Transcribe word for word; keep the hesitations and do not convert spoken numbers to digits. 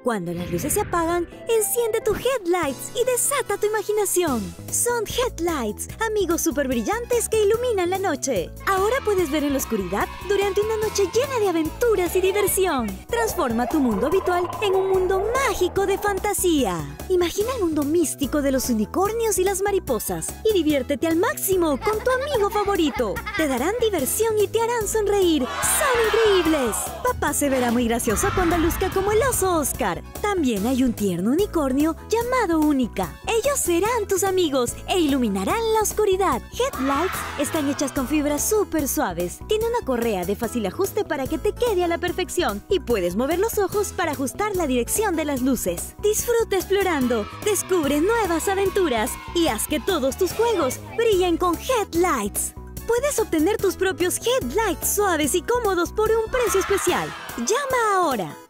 Cuando las luces se apagan, enciende tu Headlights y desata tu imaginación. Son Headlights, amigos súper brillantes que iluminan la noche. Ahora puedes ver en la oscuridad durante una noche llena de aventuras y diversión. Transforma tu mundo habitual en un mundo mágico de fantasía. Imagina el mundo místico de los unicornios y las mariposas y diviértete al máximo con tu amigo favorito. Te darán diversión y te harán sonreír. ¡Son increíbles! Papá se verá muy gracioso cuando luzca como el oso Oscar. También hay un tierno unicornio llamado Única. Ellos serán tus amigos e iluminarán la oscuridad. Headlights están hechas con fibras súper suaves. Tiene una correa de fácil ajuste para que te quede a la perfección y puedes mover los ojos para ajustar la dirección de las luces. Disfruta explorando, descubre nuevas aventuras y haz que todos tus juegos brillen con Headlights. Puedes obtener tus propios Headlights suaves y cómodos por un precio especial. Llama ahora.